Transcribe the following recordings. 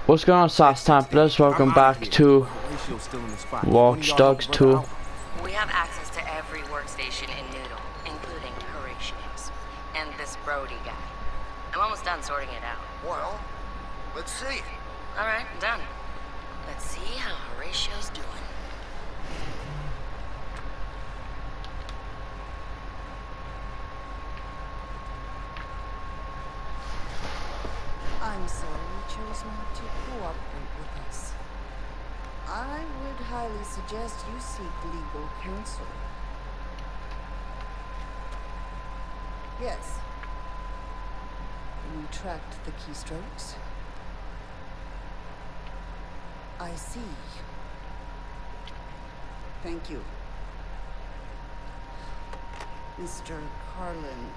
What's going on, SAS Templars? Welcome back to Watch Dogs 2. We have access to every workstation in Noodle, including Horatio's. And this Brody guy. I'm almost done sorting it out. Well, let's see. Alright, done. Let's see how Horatio's doing. I'm sorry you chose not to cooperate with us. I would highly suggest you seek legal counsel. Yes. You tracked the keystrokes? I see. Thank you. Mr. Carlin.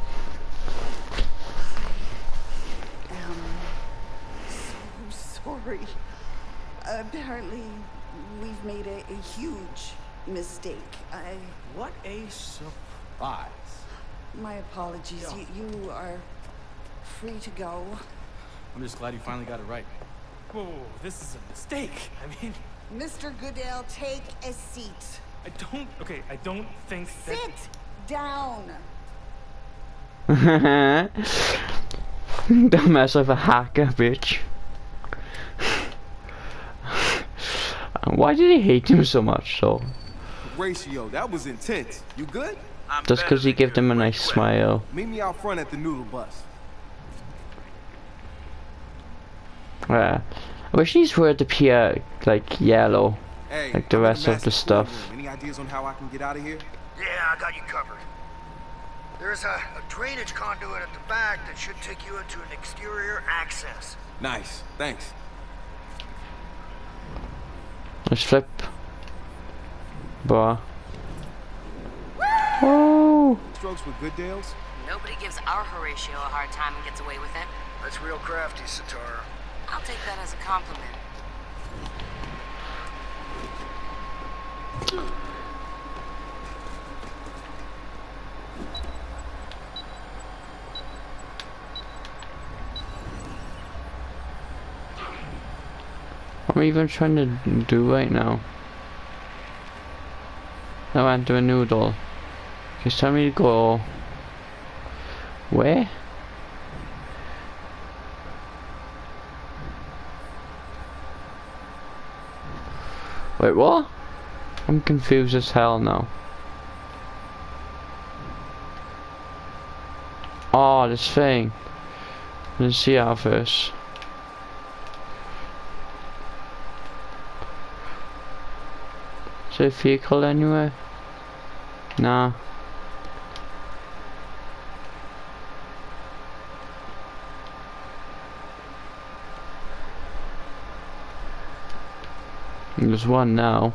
So sorry. Apparently, we've made a huge mistake. What a surprise. My apologies. You are free to go. I'm just glad you finally got it right. Whoa, this is a mistake. I mean... Mr. Goodale, take a seat. I don't think that... Sit down. Don't mess with a hacker, bitch. Why did he hate him so much, though? Ratio, that was intense. You good? Just because he gave them a nice smile. Meet me out front at the noodle bus. I wish these were to appear like yellow, Hey, like the rest of the stuff. Any ideas on how I can get out of here? Yeah, I got you covered. There's a drainage conduit at the back that should take you into an exterior access. Nice, thanks. Let's flip. Boah. Oh! Strokes with good deals? Nobody gives our Horatio a hard time and gets away with it. That's real crafty, Satara. I'll take that as a compliment. What am I even trying to do right now? I went to a noodle. Just tell me to go. Where? Wait, what? I'm confused as hell now. Oh, this thing. Let's see how first. Is there a vehicle anywhere? Nah. There's one now.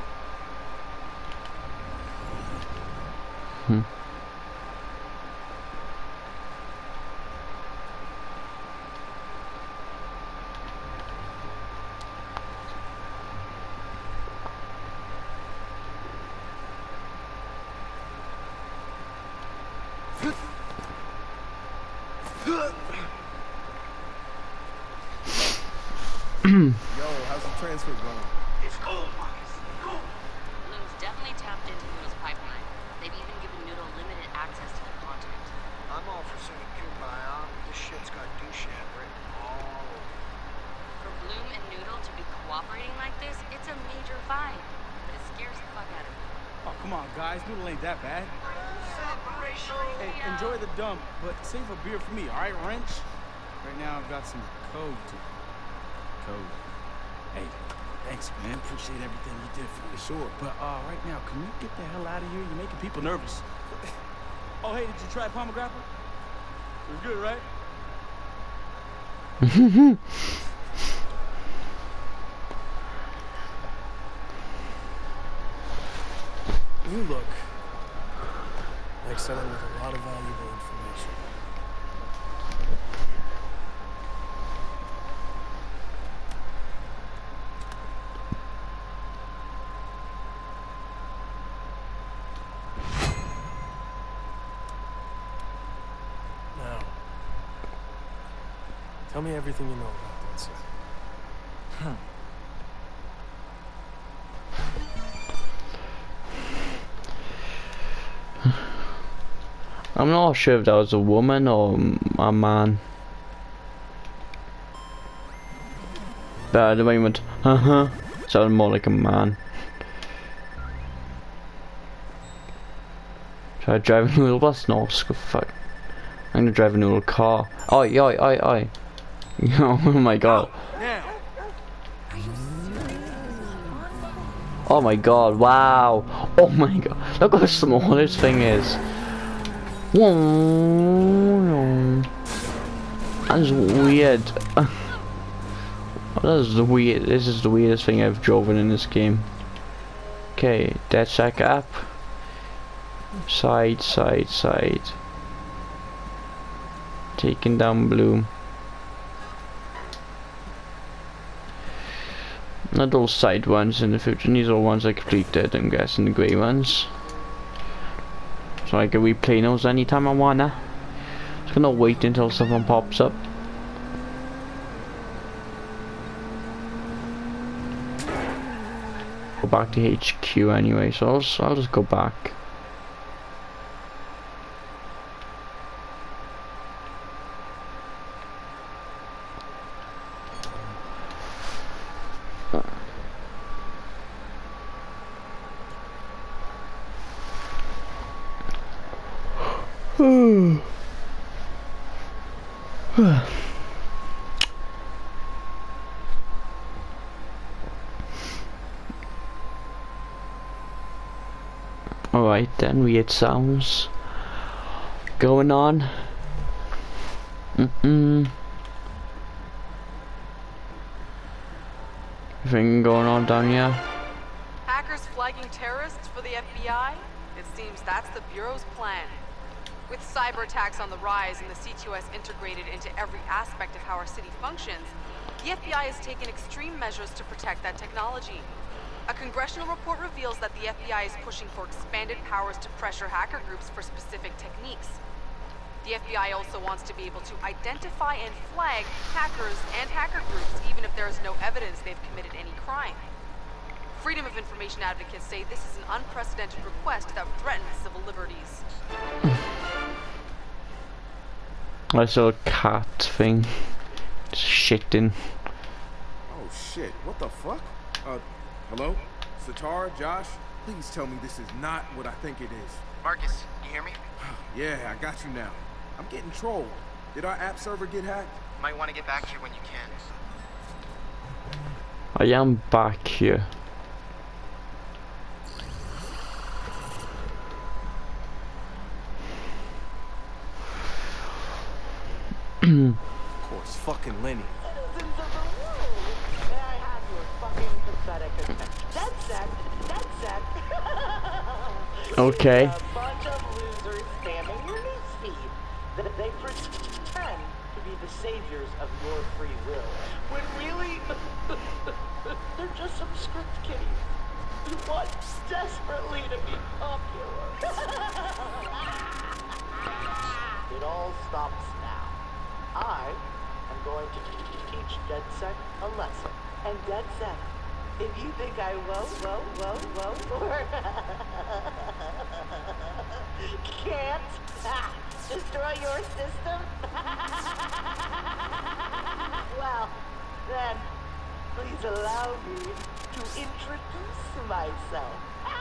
Yo, how's the transfer going? It's cool, Marcus. Cool. Bloom's definitely tapped into Noodle's pipeline. They've even given Noodle limited access to their content. I'm all for sending Kumbaya. This shit's got douchehand written all over it. For Bloom and Noodle to be cooperating like this, it's a major find. But it scares the fuck out of me. Oh, come on, guys. Noodle ain't that bad. Hey, enjoy the dump, but save a beer for me, alright, Wrench? Right now, I've got some code to... Code. Hey, thanks, man. Appreciate everything you did for me. Sure. But, right now, can you get the hell out of here? You're making people nervous. Oh, hey, did you try pomegranate? It was good, right? You look like someone with a lot of valuable information. Tell me everything you know about that, sir. I'm not sure if that was a woman or a man. But at the moment, sounded more like a man. Try driving a little bus? No, fuck. I'm gonna drive a little car. Oi, oi, oi, oi. Oh my god. Oh my god, wow. Oh my god. Look how small this thing is. That's weird. This is the weirdest thing I've driven in this game. Okay, dead sack up. Side, side, side. Taking down blue. Not those side ones in the future. These are ones I completed. I'm guessing the grey ones. So I can replay those anytime I wanna. Just gonna wait until someone pops up. Go back to HQ anyway, so I'll just go back. Alright then, weird sounds going on. Everything going on down here. Hackers flagging terrorists for the FBI? It seems that's the Bureau's plan. With cyber attacks on the rise and the C2S integrated into every aspect of how our city functions, the FBI has taken extreme measures to protect that technology. A congressional report reveals that the FBI is pushing for expanded powers to pressure hacker groups for specific techniques. The FBI also wants to be able to identify and flag hackers and hacker groups even if there is no evidence they've committed any crime. Freedom of information advocates say this is an unprecedented request that threatens civil liberties. I saw a cat thing. Just shitting. Oh shit, what the fuck? Hello? Sitar, Josh? Please tell me this is not what I think it is. Marcus, you hear me? Yeah, I got you now. I'm getting trolled. Did our app server get hacked? Might want to get back here when you can. I am back here. Of course, fucking Lenny. Citizens of the world, may I have your fucking pathetic attention? Okay. A bunch of losers spamming your newsfeed. They pretend to be the saviors of your free will, when really they're just some script kiddies who want desperately to be popular. It all stops now. I am going to teach DedSec a lesson. And DedSec, if you think I won't, can't destroy your system, well, then, please allow me to introduce myself.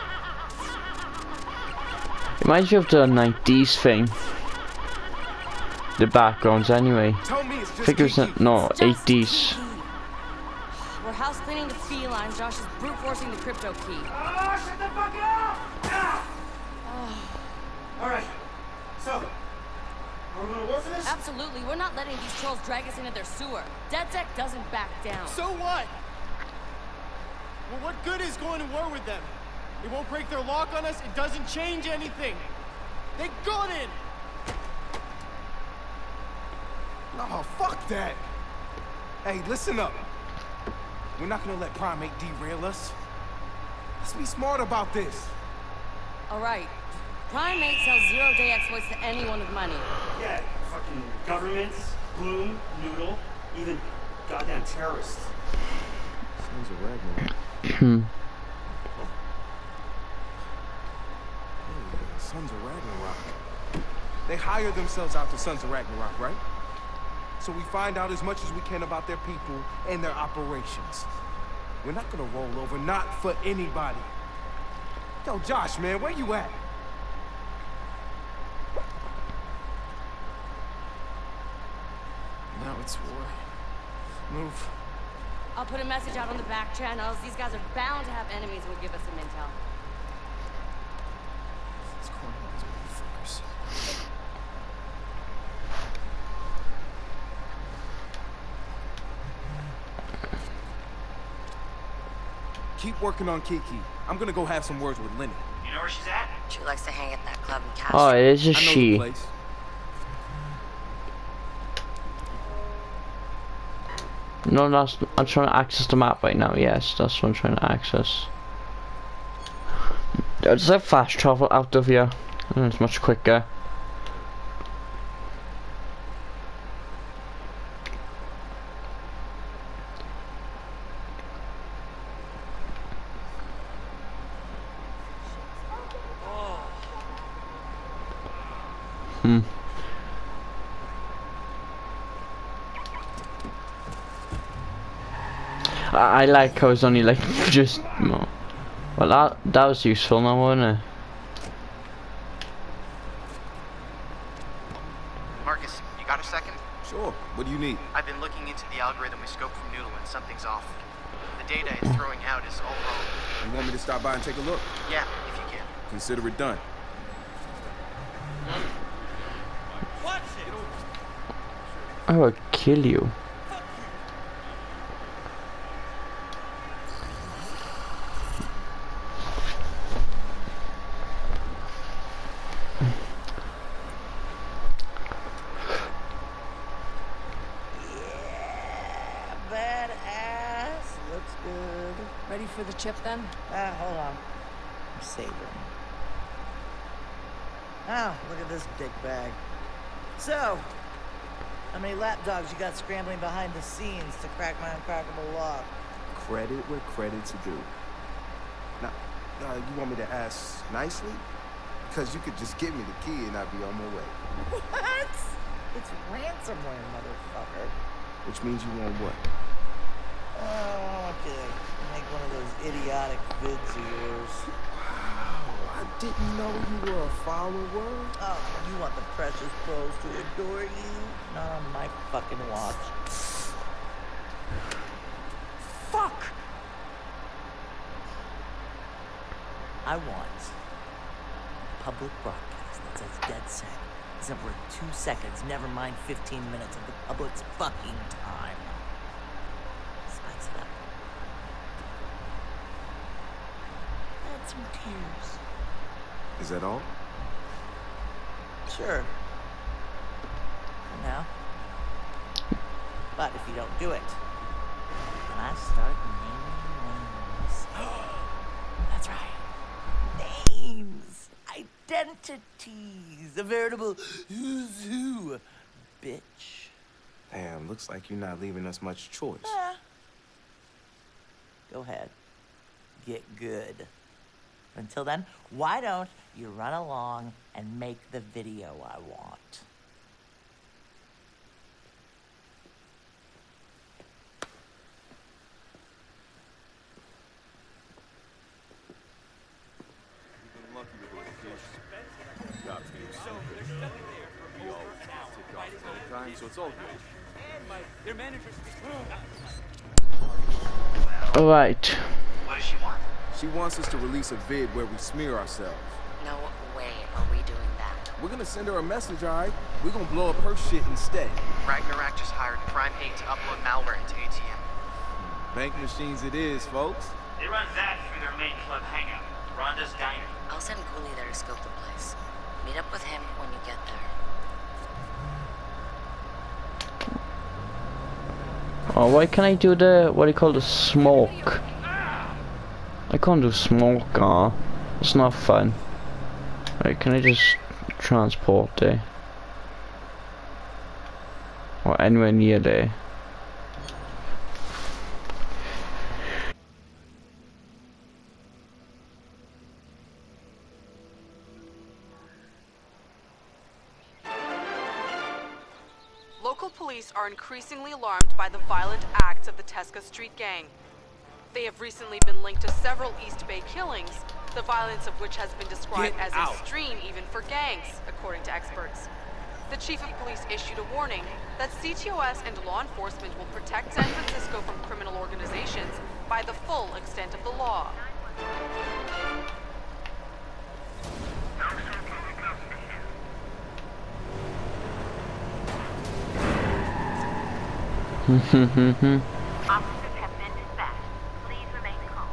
Reminds me of the 90s thing. The backgrounds anyway. Tell me it's I just think it was no 80s. We're house cleaning the feline. Josh is brute forcing the crypto key. Oh, shut the fuck up! Alright, so, are we gonna work for this? Absolutely. We're not letting these trolls drag us into their sewer. DedSec doesn't back down. So what? Well, what good is going to war with them? It won't break their lock on us. It doesn't change anything. They got in. Oh, fuck that. Hey, listen up. We're not gonna let Primate derail us. Let's be smart about this. All right. Primate sells zero-day exploits to anyone with money. Yeah, fucking governments, Bloom, Noodle, even goddamn terrorists. Sons of Ragnarok. Yeah, Sons of Ragnarok. They hire themselves out to Sons of Ragnarok, right? So we find out as much as we can about their people and their operations. We're not gonna roll over, not for anybody. Yo, Josh, man, where you at? Now it's war. Move. I'll put a message out on the back channels. These guys are bound to have enemies who'll give us some intel. Let's corner these motherfuckers. Keep working on Kiki. I'm gonna go have some words with Lenny. You know where she's at? She likes to hang at that club in Castro. Oh, it is a I know the she. place. No, that's. I'm trying to access the map right now. Yes, that's what I'm trying to access. There's a fast travel out of here, and it's much quicker. I like how it's only like just more. Well, that was useful now, wasn't it? Marcus, you got a second? Sure. What do you need? I've been looking into the algorithm we scoped from Noodle and something's off. The data it's throwing out is all wrong. You want me to stop by and take a look? Yeah, if you can. Consider it done. I will kill you. Ready for the chip then? Hold on. I'm savoring. Oh, look at this dick bag. So, how many lapdogs you got scrambling behind the scenes to crack my uncrackable lock? Credit where credit's due. Now, you want me to ask nicely? Because you could just give me the key and I'd be on my way. What? It's ransomware, motherfucker. Which means you want what? Oh, I want you to make one of those idiotic vids of yours. Wow, I didn't know you were a follower. Oh, you want the precious pros to adore you? Not on my fucking watch. Fuck! I want a public broadcast that says dead set isn't worth 2 seconds, never mind 15 minutes of the public's fucking time. Spice it up. Add some tears. Is that all? Sure. For now. But if you don't do it, then I start naming names. That's right. Names. Identities. A veritable who's who. Bitch. Damn, looks like you're not leaving us much choice. Go ahead. Get good. Until then, why don't you run along and make the video I want? So it's all good. Alright. What does she want? She wants us to release a vid where we smear ourselves. No way are we doing that. We're gonna send her a message, alright? We're gonna blow up her shit instead. Ragnarok just hired Prime 8 to upload malware into ATM. Bank machines it is, folks. They run that through their main club hangout, Rhonda's Diner. I'll send Cooley there to scope the place. Meet up with him when you get there. Oh, why can't I do the, what do you call the smoke? I can't do smoke, it's not fun. Right, can I just transport there? Or anywhere near there? Local police are increasingly alarmed by the violent acts of the Tesca Street Gang. They have recently been linked to several East Bay killings, the violence of which has been described as extreme even for gangs, according to experts. The chief of police issued a warning that CTOS and law enforcement will protect San Francisco from criminal organizations by the full extent of the law. Officers have been dispatched. Please remain calm.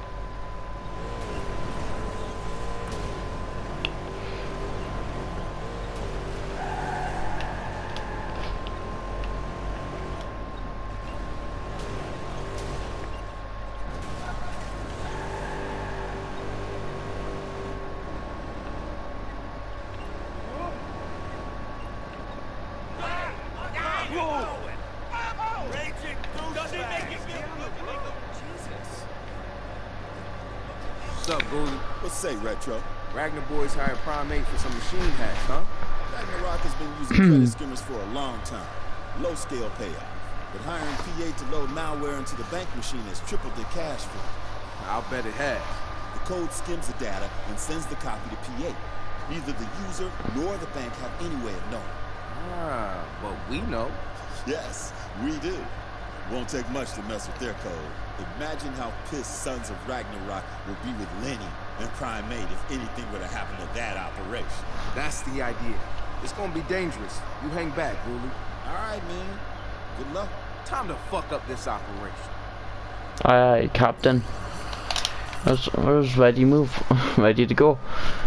What's up, Goonie? What's say, Retro? Ragnar Boys hired Primate for some machine hacks, huh? Ragnarok has been using credit skimmers for a long time. Low-scale payoff. But hiring PA to load malware into the bank machine has tripled their cash flow. I'll bet it has. The code skims the data and sends the copy to PA. Neither the user nor the bank have any way of knowing. Ah, but we know. Yes, we do. Won't take much to mess with their code. Imagine how pissed Sons of Ragnarok will be with Lenny and Primate if anything were to happen to that operation. That's the idea. It's gonna be dangerous. You hang back, Goolie. All right, man. Good luck. Time to fuck up this operation. Aye, Captain. I was ready to move. Ready to go.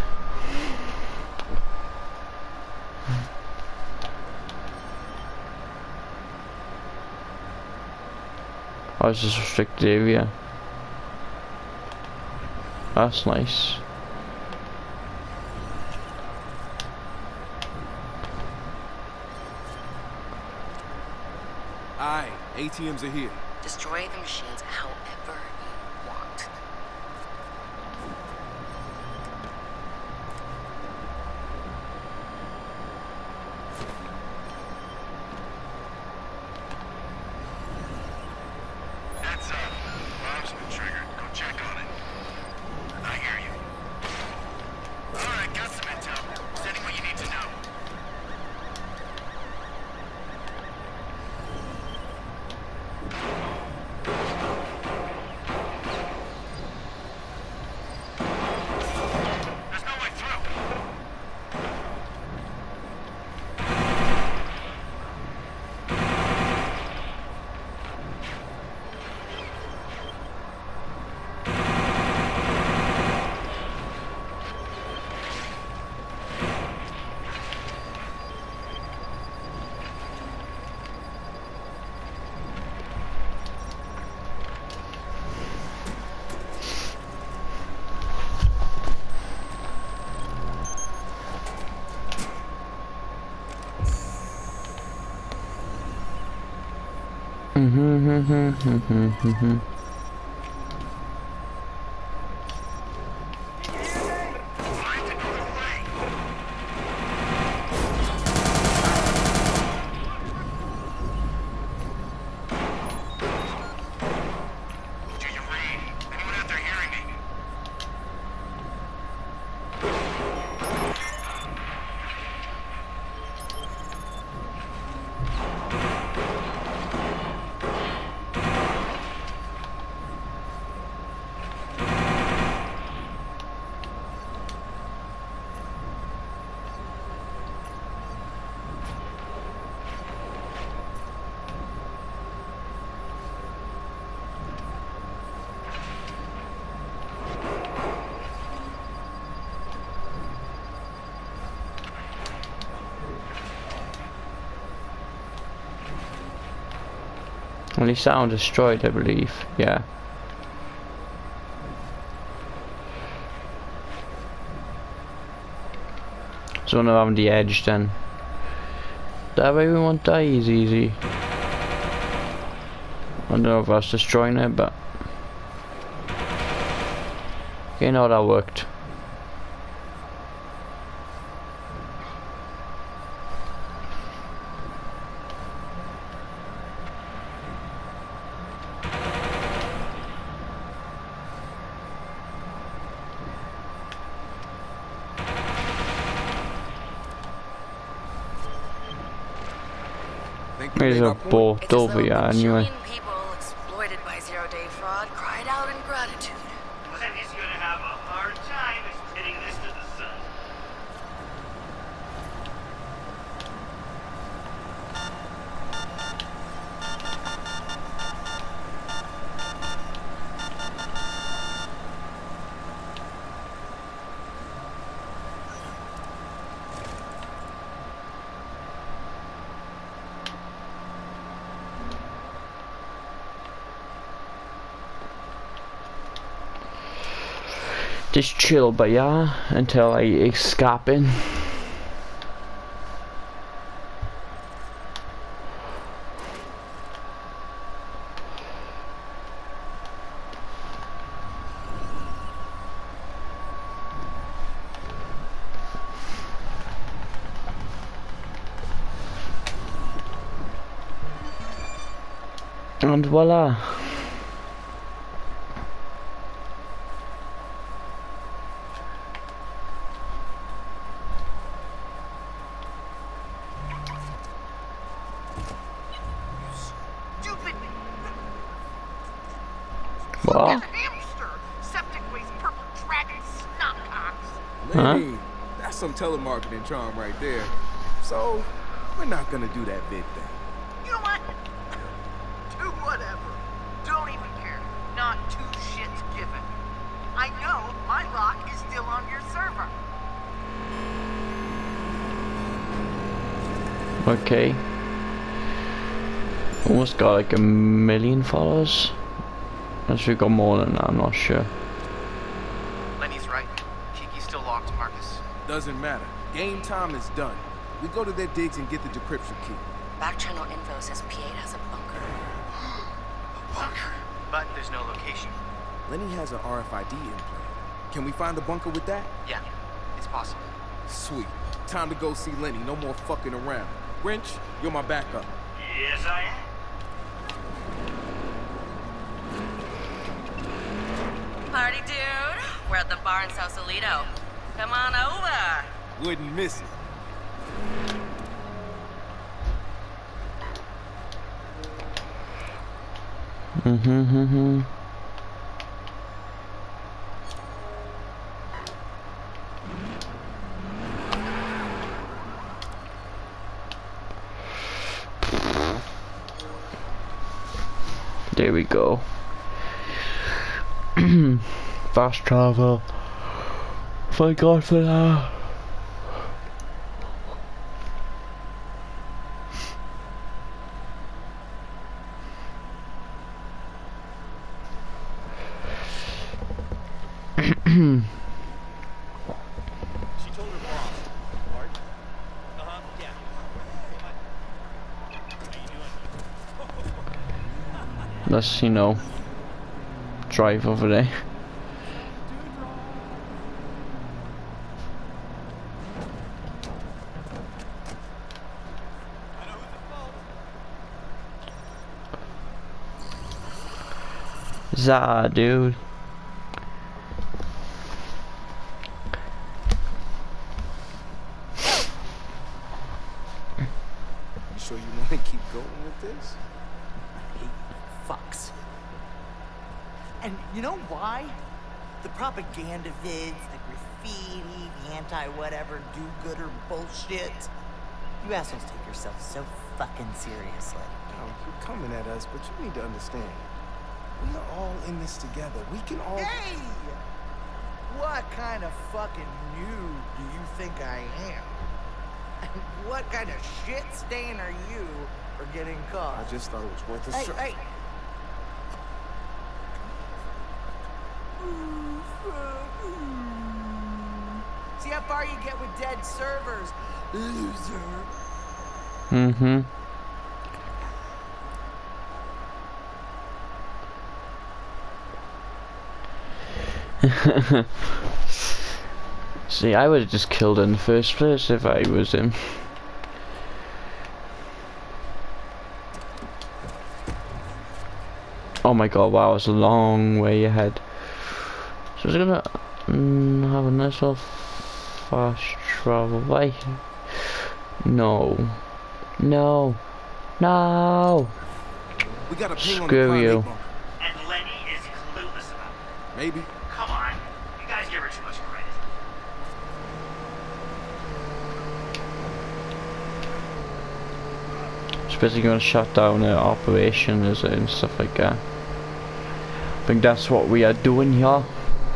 Oh, it's just a restricted area. That's nice. Aye, ATMs are here. Destroy the machines however you want. That's bomb's been triggered. Go check on it. I hear you. Alright, got some intel. Sending what you need to know. There's no way through. Only sound destroyed, I believe. Yeah. So now I'm on the edge then. That way we won't die easy. I don't know if I was destroying it, but you know that worked. There's a boat It's as over though here a anyway. bajillion people exploited by zero-day fraud cried out in gratitude. Lenny's gonna have a hard time getting this to the sun. Just chill, but yeah, until I escape in. And voila. Stupid What? hamster! Septic waste purple dragon snotcocks! Lenny, that's some telemarketing charm right there. So, we're not gonna do that vid thing. You know what? Do whatever. Don't even care. Not two shits given. I know my lock is still on your server. Okay. Almost got like 1 million followers. Unless we got more than that, I'm not sure. Lenny's right. Kiki's still locked, Marcus. Doesn't matter. Game time is done. We go to their digs and get the decryption key. Back channel info says P8 has a bunker. A bunker. But there's no location. Lenny has an RFID implant. Can we find the bunker with that? Yeah, it's possible. Sweet. Time to go see Lenny. No more fucking around. Wrench, you're my backup. Yes, I am. Party dude, we're at the bar in Sausalito. Come on over. Wouldn't miss it. There we go. Fast travel. Thank God for that. She told her boss. Bart? Uh-huh, yeah. How you doing? Let's, you know, drive over there. I know who's at fault. Zah, dude. You sure you want to keep going with this? I hate fucks. And you know why? The propaganda vids, the graffiti, the anti-whatever do-gooder bullshit. You assholes take yourselves so fucking seriously. Oh, you're coming at us, but you need to understand. We are all in this together. We can all... Hey! What kind of fucking noob do you think I am? And what kind of shit stain are you for getting caught? I just thought it was worth a Hey, shot. hey! See how far you get with dead servers, loser. See, I would have just killed in the first place if I was him. Oh my god, wow, it's a long way ahead. So it's gonna have a nice little fast travel. Why? No. No. No. We got a ping on the Screw Prime you. 8 bunker. And Lenny is clueless about it. Maybe. Come on. You guys give her too much credit. Especially gonna shut down the operation is it, and stuff like that. I think that's what we are doing here.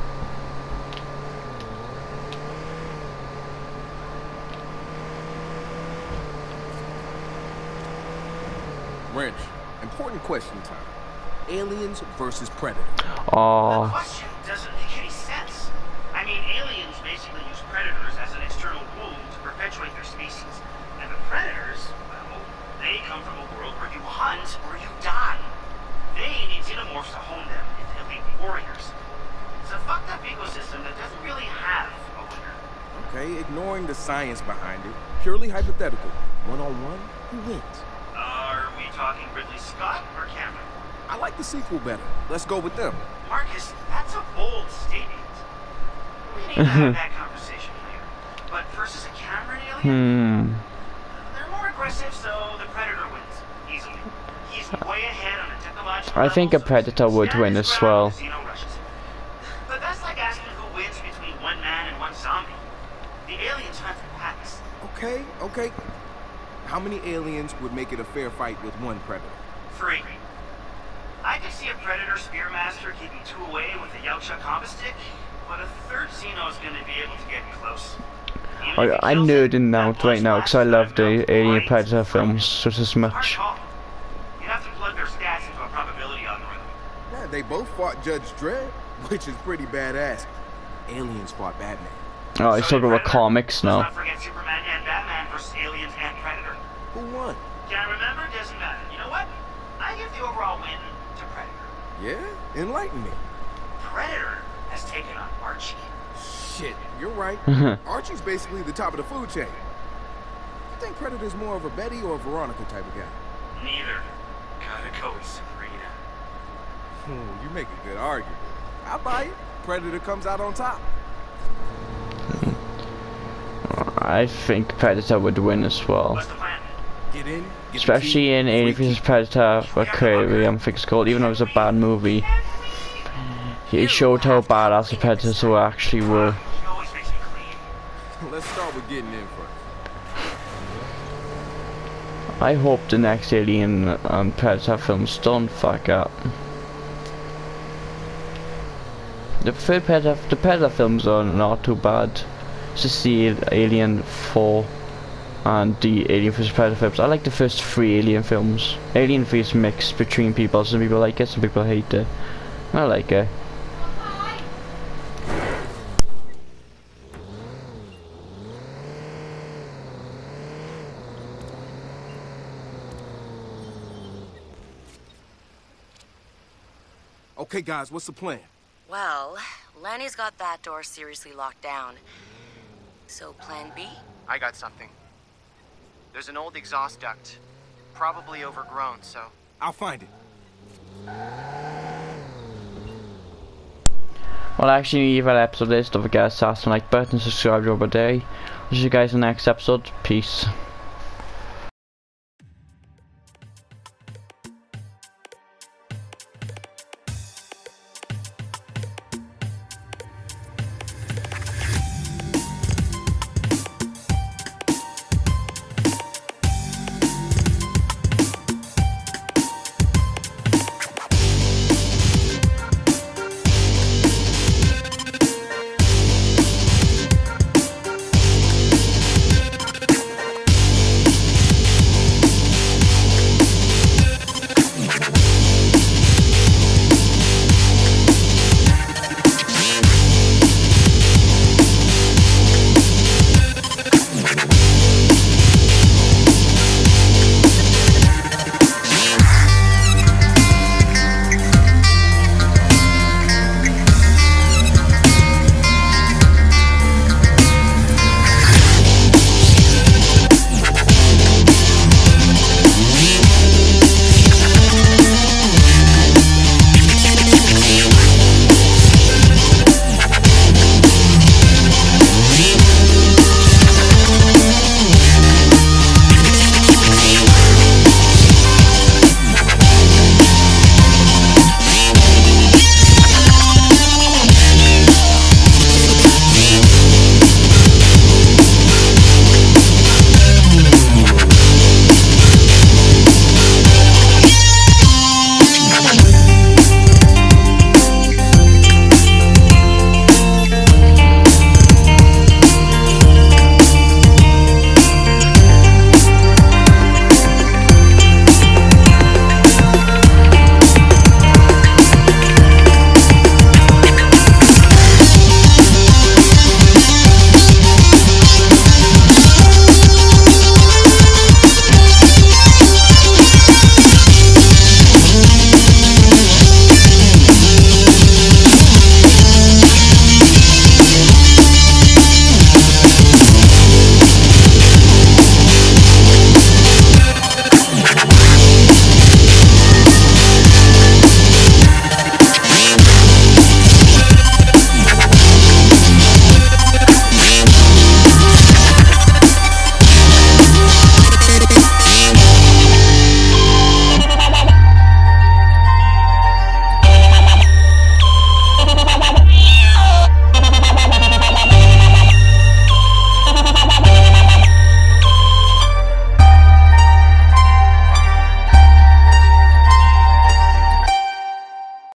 Wrench, important question time. Aliens versus Predator. The Oh, question doesn't make any sense. I mean, aliens basically use predators as an external wound to perpetuate their species. And the predators, well, they come from a world where you hunt or you die. They need xenomorphs to hone them into elite warriors. It's a fucked up ecosystem that doesn't really have a winner. Okay, ignoring the science behind it, purely hypothetical. One-on-one, who wins? Are we talking Ridley Scott or Cameron? I like the sequel better. Let's go with them. Marcus, that's a bold statement. We need to have that conversation later. But versus a Cameron alien? They're more aggressive, so the Predator wins. Easily. He's way ahead on the technological I think a level, so Predator would stand win his as ground well. when the Xeno rushes. But that's like asking who wins between one man and one zombie. The aliens hunt in packs. Okay. How many aliens would make it a fair fight with one Predator? 3. I could see a Predator Spearmaster keeping 2 away with a Yautja combo stick, but a third Xeno is going to be able to get close. I'm nerding out right now because I love the Alien Predator films just as much. You have to plug their stats into a probability algorithm. Yeah, they both fought Judge Dredd, which is pretty badass. Aliens fought Batman. Oh, he's talking about comics Let's now. not forget Superman and Batman versus aliens and Predator. Who won? Can't remember? Doesn't matter. You know what? I give the overall win to Predator. Yeah? Enlighten me. Predator has taken on Archie. Shit, you're right. Archie's basically the top of the food chain. You think Predator's more of a Betty or a Veronica type of guy? Neither. Gotta go with Sabrina. You make a good argument. I buy it. Predator comes out on top. I think Predator would win as well. What's the plan? Get in, get Especially in Alien vs Predator Aquarium, I think it's called, even though it was a bad movie. It showed how badass the Predators actually were. She always makes me clean. Let's start with getting in first. I hope the next Alien and Predator films don't fuck up. The Predator films are not too bad. It's just the Alien 4 and the Alien vs Predator films. I like the first 3 Alien films. Alien 3 is mixed between people. Some people like it, some people hate it. I like it. Okay, guys, what's the plan? Well, Lenny's got that door seriously locked down. So plan B? I got something. There's an old exhaust duct. Probably overgrown, so... I'll find it. Well, actually, leave an episode of this. Don't forget to smash the like button, subscribe over there. I'll see you guys in the next episode. Peace.